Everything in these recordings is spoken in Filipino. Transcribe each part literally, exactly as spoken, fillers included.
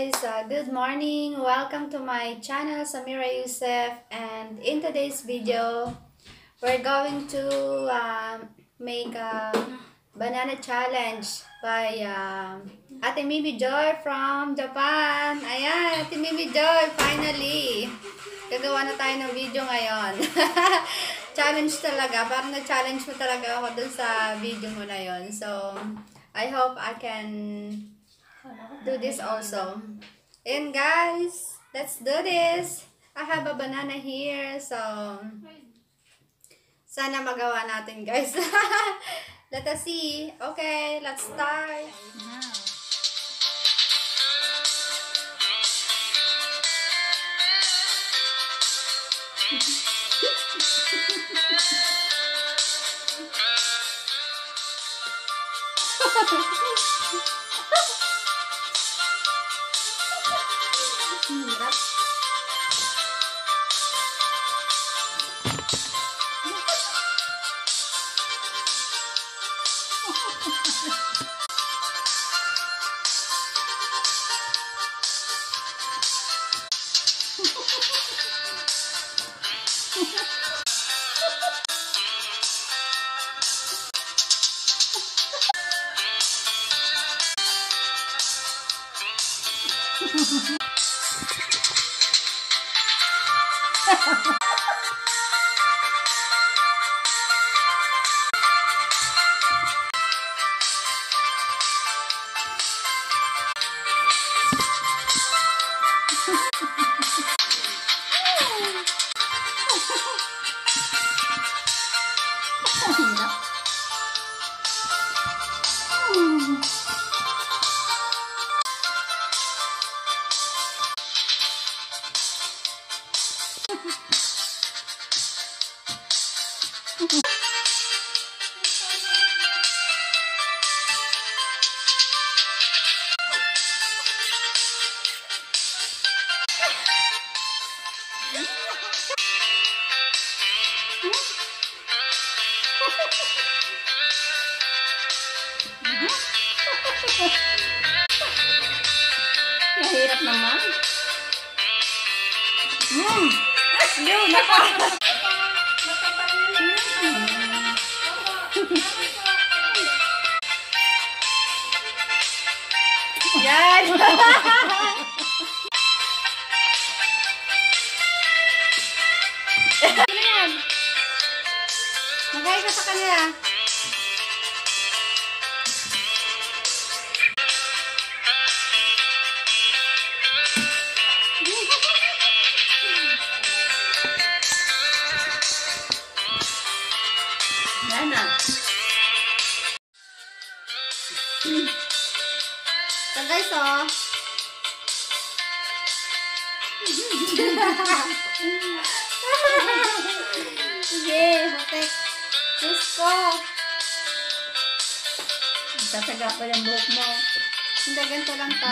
guys, uh, good morning. Welcome to my channel, Samira Youssef, and in today's video we're going to uh, make a banana challenge by uh, Ate Mimi Joy from Japan. Ayan, Ate Mimi Joy, finally gagawa na tayo ng video ngayon. Challenge talaga, parang na-challenge mo talaga ako dun sa video mo na yon. So I hope I can do this also. And guys, let's do this. I have a banana here, so sana magawa natin, guys. Let us see. Okay, let's start. Hirap. Mahirap naman. Hmm. Yun, naka. Yan. Ano yan? Magay ka sa kanila. Yan na. So guys, oh. Sige, hotek. Gusto. Sasaga pa yung buhok mo. Hindi, ganito lang to.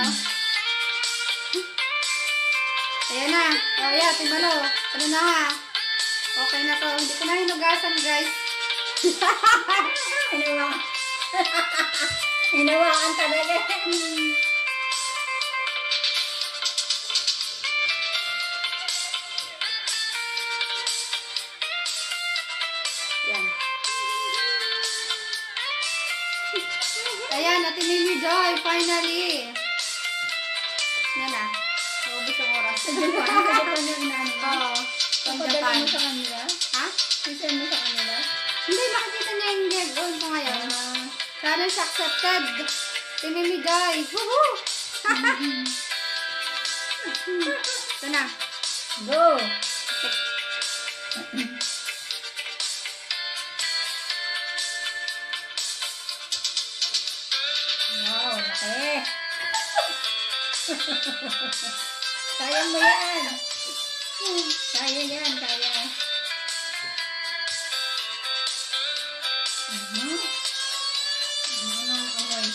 Ayan na. O, yeah, timalo. Ano na ha? Okay na to. Hindi ko na hinugasan, guys. Hinawa. Hinawaan talaga. Yan. Ayan, Ate Mimi Joy, finally. Yan na. Maubos ang oras. Sa Japan? Sa Japan yung nani? Oo. Sa Japan. Mo sa kanila? Ha? Sisend mo sa kanila? Hindi, makikita niya yung gag-on ko ngayon. Uh, Challenge accepted. Ate Mimi Joy. Woohoo! Ito na. Go! Wow, laki. Kaya mo yan. Kaya yan, kaya. Uh-huh. Ano na amoy?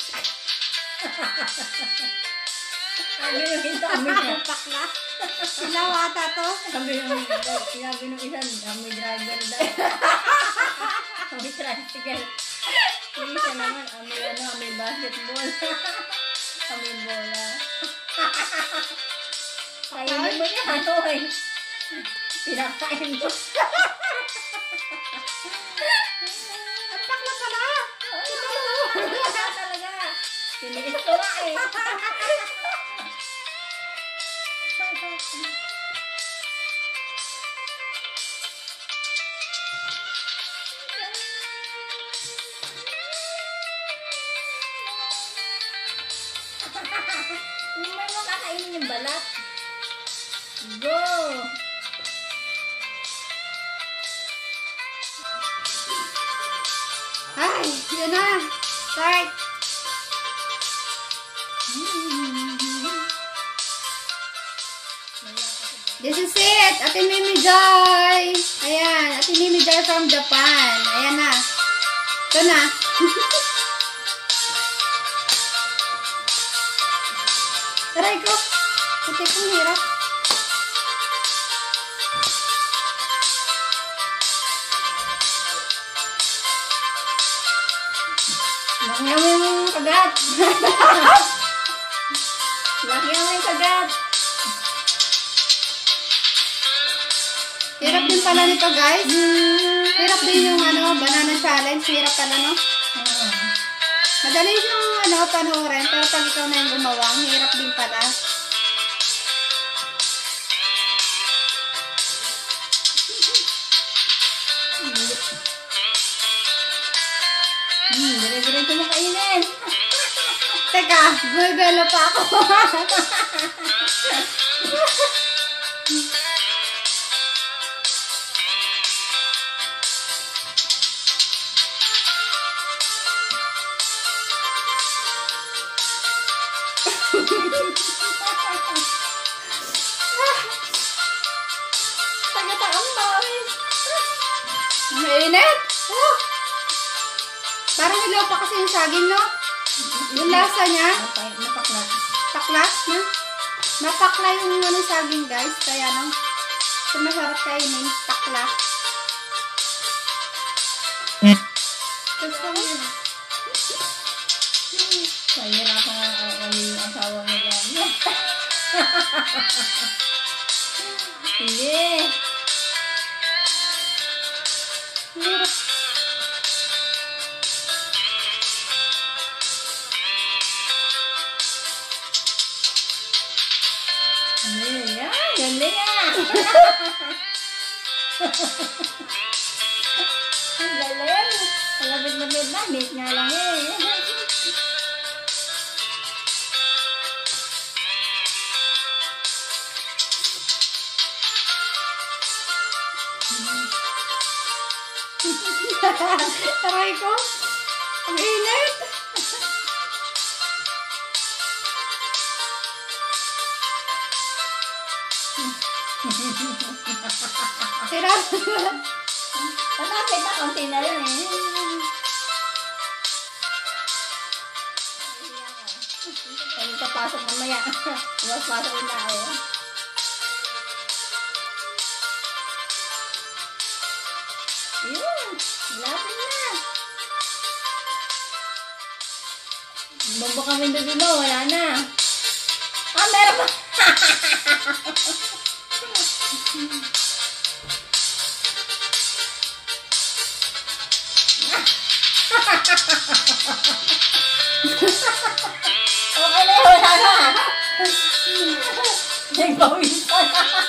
Sabi nung isa, amoy ng pakla. Ilaw ata to. Sabi nung isa, sinabi nung isa, amoy driver daw. Amoy tricycle. Yung isa naman, amoy ano, amoy basketball. Amoy bola. mo niya, ano eh. Pinakain mo. Ang takla pala. Wala talaga. Tiniis ko nga eh. Hindi mo mo kakainin yung balat. Go! Ay, yun na. Start. This is it. Ate Mimi Joy. Ayan. Ate Mimi Joy from Japan. Ayan na. Ito na. Taray ko. Puti kong hirap. Laki mo yung kagat. Laki mo yung kagat. Hirap din pala nito, guys. Hirap din yung ano, banana challenge. Hirap pala, no? Madali yung ano, panoorin. Pero pag ikaw na yung gumawa, ang hirap din pala. Hmm, dire-diretso mo kainin. Teka, bumibelo pa ako. Taga-taang bawi. Mainit. Oh. Parang hilaw pa kasi yung saging, no? Yung lasa niya. Napakla. Takla, no? Napakla yung ano saging, guys. Kaya, no? So, masarap kainin. Takla. Gusto mo yun. Mahirapan nga ako yung asawa mo yan. Hindi. Hirap. Hindi. Yan. Galing ah. Ang galing. Palabit-labit na. Mate nga lang eh. Taray ko. Ang init. Hirap. Patapit na. Konti na lang eh. Pag papasok mamaya. Iwas pasok yung tao. Yun. Malapit na. Bumbo kami doon mo. Wala na. Ah, meron pa. Okay na. Wala na. Nagpawisan.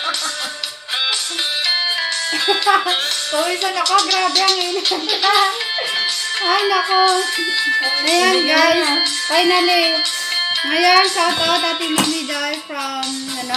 Pawisan ako. Grabe ang init. Ay, nako. Ayan, guys. Finally. Ngayon, shout out Ate Mimi Joy from, ano,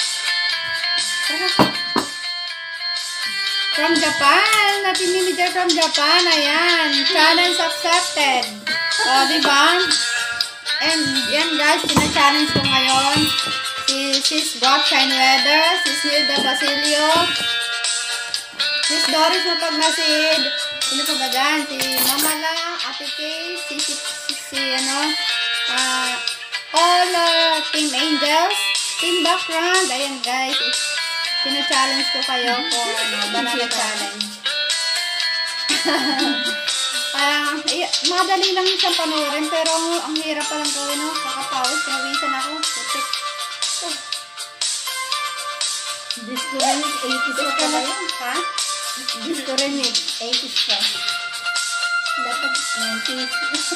from Japan. Ate Mimi Joy from Japan. Ayan. Challenge accepted. O, diba? And, yan guys, pina-challenge ko ngayon. Si Sis God Shine Weather, Sis Nilda Basilio, Sis Doris Mapagmasid, sino pa ba dyan? Si Mama La, Ate Kay, si, si, si, si ano, uh, all uh, Team Angels, Team Background. Ayan guys, pina-challenge ko kayo for ano, banana challenge. Uh, eh, madali lang siyang panoorin, pero ang hirap palang gawin, no? Kakapawis, pinawisan ako. Putik. Oh. Disco Remix, eighties pa Disco pala na- yun. Ha? Disco Remix, eighties pa. Dapat nineties.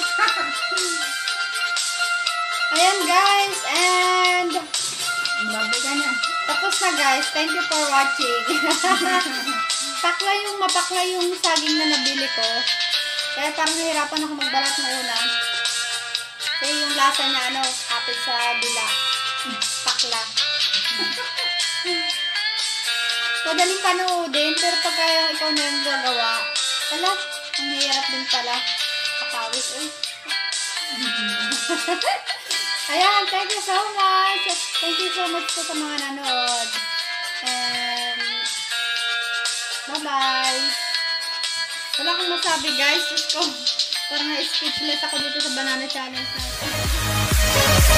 Ayan guys, and Babi ka na. tapos na guys. Thank you for watching. Pakla yung mapakla yung saging na nabili ko. Kaya parang nahirapan ako magbalat na una. Kasi yung lasa niya ano, kapit sa dila. Pakla. Madaling panoodin, pero pagka yung ikaw na yung gagawa, wala, ang hirap din pala. Pakawis eh. Ayan, thank you so much. Thank you so much po sa mga nanood. And bye-bye. Wala akong masabi guys. Diyos ko, parang na-speechless ako dito sa banana challenge natin.